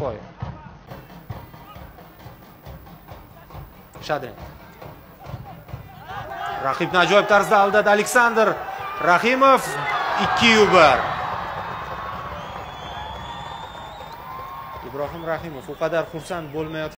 To'xtayev. Shadrin. Raqibni ajoyib tarzda aldadi Aleksandr Rahimov. 2-1. Ibrohim Rahimov u qadar xursand bo'lmayotgan